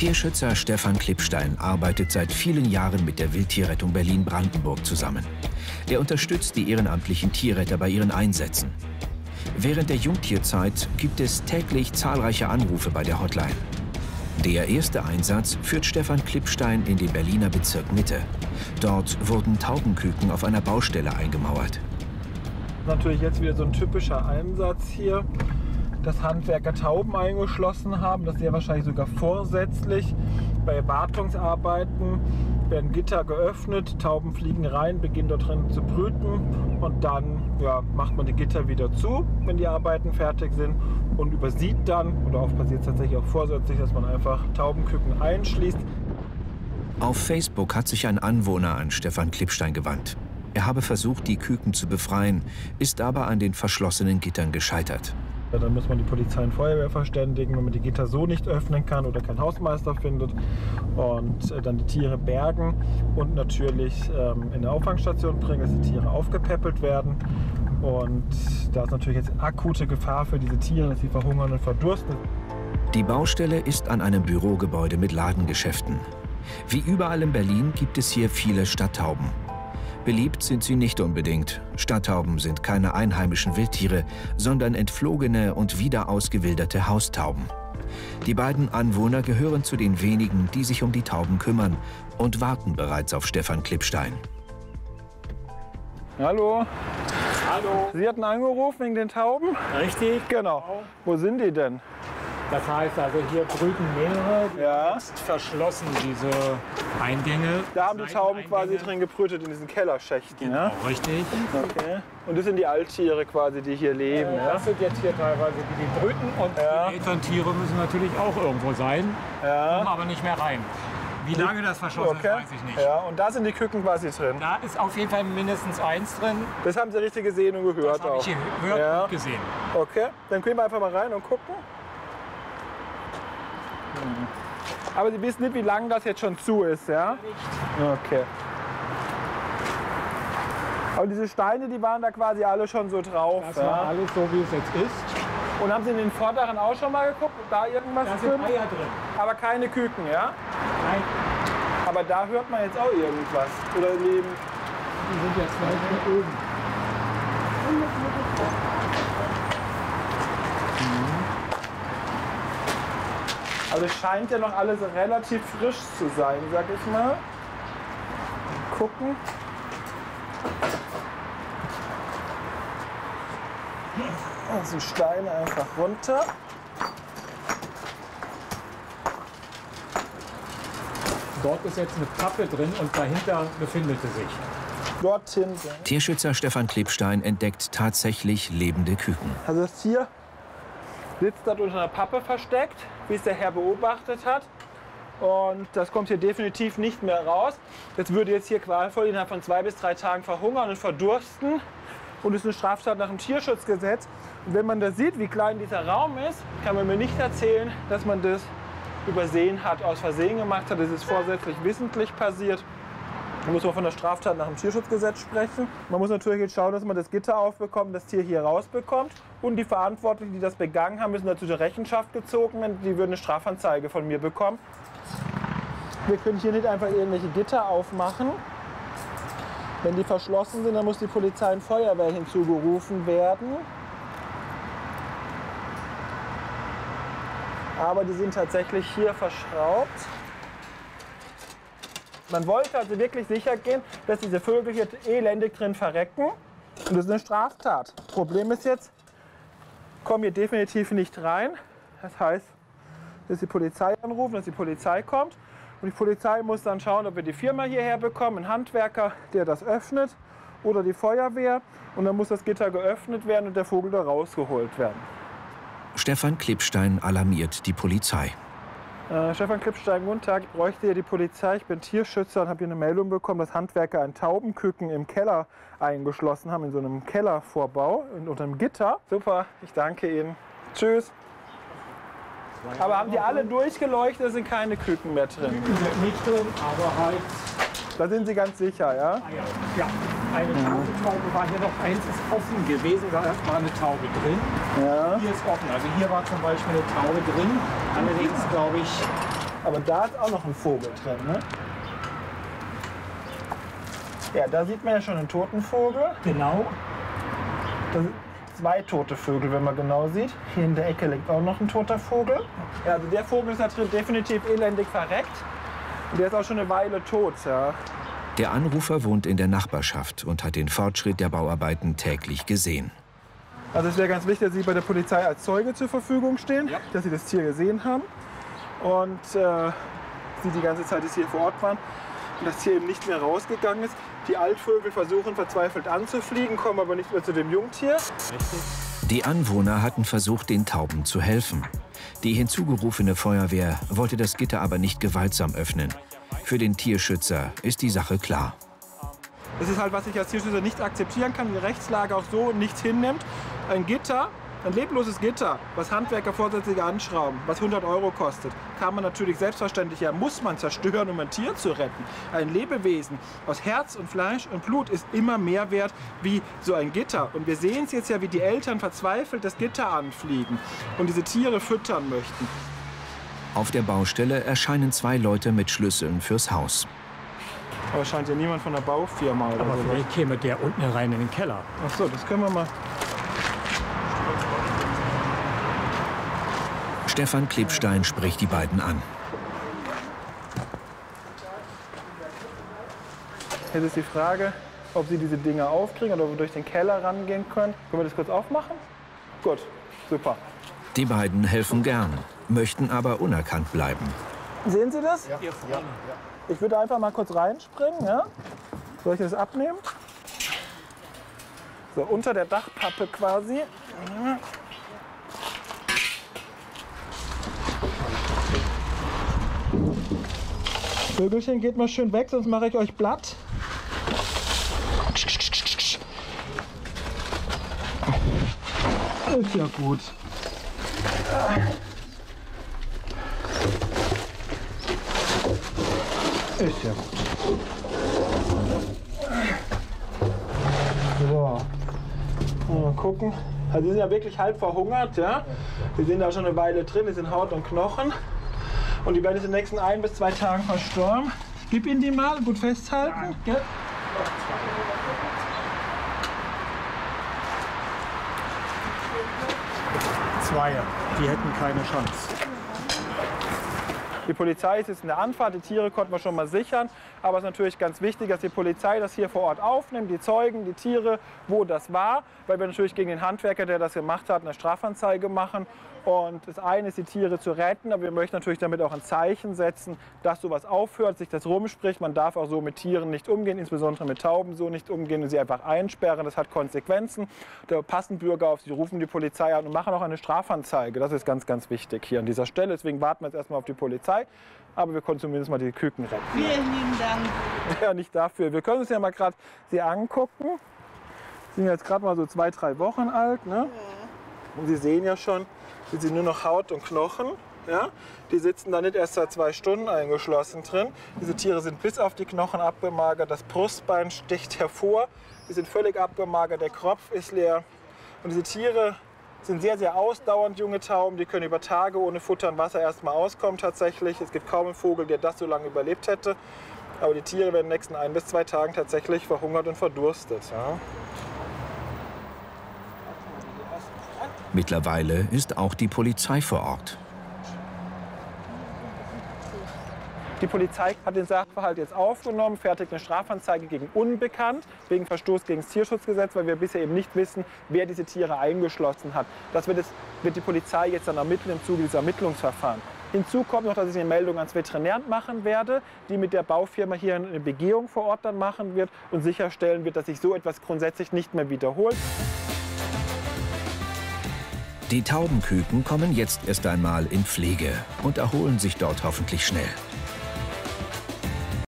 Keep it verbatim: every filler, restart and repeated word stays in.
Tierschützer Stefan Klippstein arbeitet seit vielen Jahren mit der Wildtierrettung Berlin-Brandenburg zusammen. Er unterstützt die ehrenamtlichen Tierretter bei ihren Einsätzen. Während der Jungtierzeit gibt es täglich zahlreiche Anrufe bei der Hotline. Der erste Einsatz führt Stefan Klippstein in den Berliner Bezirk Mitte. Dort wurden Taubenküken auf einer Baustelle eingemauert. Natürlich jetzt wieder so ein typischer Einsatz hier, dass Handwerker Tauben eingeschlossen haben. Das ist ja wahrscheinlich sogar vorsätzlich. Bei Wartungsarbeiten werden Gitter geöffnet, Tauben fliegen rein, beginnen dort drin zu brüten und dann ja, macht man die Gitter wieder zu, wenn die Arbeiten fertig sind und übersieht dann, oder oft passiert es tatsächlich auch vorsätzlich, dass man einfach Taubenküken einschließt. Auf Facebook hat sich ein Anwohner an Stefan Klippstein gewandt. Er habe versucht, die Küken zu befreien, ist aber an den verschlossenen Gittern gescheitert. Dann muss man die Polizei und Feuerwehr verständigen, wenn man die Gitter so nicht öffnen kann oder keinen Hausmeister findet. Und dann die Tiere bergen und natürlich ähm, in eine Auffangstation bringen, dass die Tiere aufgepäppelt werden. Und da ist natürlich jetzt akute Gefahr für diese Tiere, dass sie verhungern und verdursten. Die Baustelle ist an einem Bürogebäude mit Ladengeschäften. Wie überall in Berlin gibt es hier viele Stadttauben. Beliebt sind sie nicht unbedingt. Stadttauben sind keine einheimischen Wildtiere, sondern entflogene und wieder ausgewilderte Haustauben. Die beiden Anwohner gehören zu den wenigen, die sich um die Tauben kümmern und warten bereits auf Stefan Klippstein. Hallo. Hallo. Sie hatten angerufen wegen den Tauben? Richtig. Genau. Wo sind die denn? Das heißt also, hier brüten mehrere, die ja. Jetzt verschlossen, diese Eingänge. Da haben die Tauben quasi drin gebrütet in diesen Kellerschächten. Genau, ja? richtig. Okay. Und das sind die Alttiere quasi, die hier leben. Äh, ja? Das sind jetzt hier teilweise die, die brüten und ja. die Elterntiere müssen natürlich auch irgendwo sein, ja. kommen aber nicht mehr rein. Wie lange das verschlossen okay. ist, weiß ich nicht. Ja, und da sind die Küken quasi drin. Da ist auf jeden Fall mindestens eins drin. Das haben Sie richtig gesehen und gehört das habe auch. ich gehört ja. und gesehen. Okay, dann gehen wir einfach mal rein und gucken. Aber Sie wissen nicht, wie lange das jetzt schon zu ist, ja? Nicht. Okay. Und diese Steine, die waren da quasi alle schon so drauf. Das ja? war alles so, wie es jetzt ist. Und haben Sie in den vorderen auch schon mal geguckt, ob da irgendwas Da sind drin? Eier drin. Aber keine Küken, ja? Nein, Aber da hört man jetzt auch irgendwas. Oder leben. die sind jetzt gleich hier oben. Also es scheint ja noch alles relativ frisch zu sein, sag ich mal. Gucken. Also Steine einfach runter. Dort ist jetzt eine Pappe drin und dahinter befindet sie sich. Dorthin. Tierschützer Stefan Klippstein entdeckt tatsächlich lebende Küken. Also das Tier sitzt dort unter einer Pappe versteckt, wie es der Herr beobachtet hat. Und das kommt hier definitiv nicht mehr raus. Das würde jetzt hier qualvoll innerhalb von zwei bis drei Tagen verhungern und verdursten. Und ist eine Straftat nach dem Tierschutzgesetz. Und wenn man da sieht, wie klein dieser Raum ist, kann man mir nicht erzählen, dass man das übersehen hat, aus Versehen gemacht hat. Das ist vorsätzlich wissentlich passiert. Da muss man von der Straftat nach dem Tierschutzgesetz sprechen. Man muss natürlich jetzt schauen, dass man das Gitter aufbekommt, das Tier hier rausbekommt. Und die Verantwortlichen, die das begangen haben, müssen dazu zur Rechenschaft gezogen werden. Die würden eine Strafanzeige von mir bekommen. Wir können hier nicht einfach irgendwelche Gitter aufmachen. Wenn die verschlossen sind, dann muss die Polizei und Feuerwehr hinzugerufen werden. Aber die sind tatsächlich hier verschraubt. Man wollte also wirklich sicher gehen, dass diese Vögel hier elendig drin verrecken. Und das ist eine Straftat. Problem ist jetzt, kommen hier definitiv nicht rein. Das heißt, dass die Polizei anrufen, dass die Polizei kommt. Und die Polizei muss dann schauen, ob wir die Firma hierher bekommen, einen Handwerker, der das öffnet, oder die Feuerwehr. Und dann muss das Gitter geöffnet werden und der Vogel da rausgeholt werden. Stefan Klippstein alarmiert die Polizei. Äh, Stefan Klippstein, guten Tag. Ich bräuchte hier die Polizei. Ich bin Tierschützer und habe hier eine Meldung bekommen, dass Handwerker ein Taubenküken im Keller eingeschlossen haben, in so einem Kellervorbau, unter einem Gitter. Super, ich danke Ihnen. Tschüss. Aber haben die alle durchgeleuchtet, da sind keine Küken mehr drin? Küken sind nicht drin, aber halt... Da sind Sie ganz sicher, ja? Eier. Ja, eine Taube war hier noch, eins ist offen gewesen, da war eine Taube drin. Ja. Hier ist offen, also hier war zum Beispiel eine Taube drin, allerdings glaube ich Aber da ist auch noch ein Vogel drin, ne? Ja, da sieht man ja schon einen toten Vogel. Genau. Das sind zwei tote Vögel, wenn man genau sieht. Hier in der Ecke liegt auch noch ein toter Vogel. Ja, also der Vogel ist natürlich definitiv elendig verreckt. Und der ist auch schon eine Weile tot, ja. Der Anrufer wohnt in der Nachbarschaft und hat den Fortschritt der Bauarbeiten täglich gesehen. Also es wäre ganz wichtig, dass Sie bei der Polizei als Zeuge zur Verfügung stehen, ja. Dass Sie das Tier gesehen haben und äh, Sie die ganze Zeit hier vor Ort waren und das Tier eben nicht mehr rausgegangen ist. Die Altvögel versuchen verzweifelt anzufliegen, kommen aber nicht mehr zu dem Jungtier. Richtig. Die Anwohner hatten versucht, den Tauben zu helfen. Die hinzugerufene Feuerwehr wollte das Gitter aber nicht gewaltsam öffnen. Für den Tierschützer ist die Sache klar. Das ist halt, was ich als Tierschützer nicht akzeptieren kann, die Rechtslage auch so nicht hinnimmt. Ein Gitter, ein lebloses Gitter, was Handwerker vorsätzlich anschrauben, was hundert Euro kostet, kann man natürlich selbstverständlich, ja, muss man zerstören, um ein Tier zu retten. Ein Lebewesen aus Herz und Fleisch und Blut ist immer mehr wert wie so ein Gitter. Und wir sehen es jetzt ja, wie die Eltern verzweifelt das Gitter anfliegen und diese Tiere füttern möchten. Auf der Baustelle erscheinen zwei Leute mit Schlüsseln fürs Haus. Aber scheint ja niemand von der Baufirma oder Aber so. vielleicht käme der unten rein in den Keller. Ach so, das können wir mal. Stefan Klebstein spricht die beiden an. Jetzt ist die Frage, ob Sie diese Dinger aufkriegen oder ob wir durch den Keller rangehen können. Können wir das kurz aufmachen? Gut, super. Die beiden helfen gern, möchten aber unerkannt bleiben. Sehen Sie das? Ja. Ja. Ich würde einfach mal kurz reinspringen. Ja? Soll ich das abnehmen? So, unter der Dachpappe quasi. Vögelchen, geht mal schön weg, sonst mache ich euch platt. Ist ja gut. Ist ja gut. So. Mal gucken. Also die sind ja wirklich halb verhungert, ja. Die sind da schon eine Weile drin, die sind Haut und Knochen. Und die werden jetzt in den nächsten ein bis zwei Tagen verstorben. Ich gebe Ihnen die mal, gut festhalten. Ja. Zwei, die hätten keine Chance. Die Polizei ist jetzt in der Anfahrt, die Tiere konnten wir schon mal sichern. Aber es ist natürlich ganz wichtig, dass die Polizei das hier vor Ort aufnimmt, die Zeugen, die Tiere, wo das war. Weil wir natürlich gegen den Handwerker, der das gemacht hat, eine Strafanzeige machen. Und das eine ist, die Tiere zu retten, aber wir möchten natürlich damit auch ein Zeichen setzen, dass sowas aufhört, sich das rumspricht. Man darf auch so mit Tieren nicht umgehen, insbesondere mit Tauben so nicht umgehen und sie einfach einsperren. Das hat Konsequenzen. Da passen Bürger auf, sie rufen die Polizei an und machen auch eine Strafanzeige. Das ist ganz, ganz wichtig hier an dieser Stelle. Deswegen warten wir jetzt erstmal auf die Polizei. Aber wir konnten zumindest mal die Küken retten. Vielen lieben Dank. Ja, nicht dafür. Wir können uns ja mal gerade sie angucken. Sie sind jetzt gerade mal so zwei, drei Wochen alt. Ne? Ja. Und Sie sehen ja schon, die sind nur noch Haut und Knochen. Ja? Die sitzen da nicht erst seit zwei Stunden eingeschlossen drin. Diese Tiere sind bis auf die Knochen abgemagert. Das Brustbein sticht hervor. Die sind völlig abgemagert. Der Kropf ist leer. Und diese Tiere sind sehr, sehr ausdauernd, junge Tauben. Die können über Tage ohne Futter und Wasser erstmal auskommen tatsächlich. Es gibt kaum einen Vogel, der das so lange überlebt hätte. Aber die Tiere werden in den nächsten ein bis zwei Tagen tatsächlich verhungert und verdurstet. Ja? Mittlerweile ist auch die Polizei vor Ort. Die Polizei hat den Sachverhalt jetzt aufgenommen, fertigt eine Strafanzeige gegen Unbekannt wegen Verstoß gegen das Tierschutzgesetz, weil wir bisher eben nicht wissen, wer diese Tiere eingeschlossen hat. Das wird, es, wird die Polizei jetzt dann ermitteln im Zuge dieses Ermittlungsverfahrens. Hinzu kommt noch, dass ich eine Meldung ans Veterinäramt machen werde, die mit der Baufirma hier eine Begehung vor Ort dann machen wird und sicherstellen wird, dass sich so etwas grundsätzlich nicht mehr wiederholt. Die Taubenküken kommen jetzt erst einmal in Pflege und erholen sich dort hoffentlich schnell.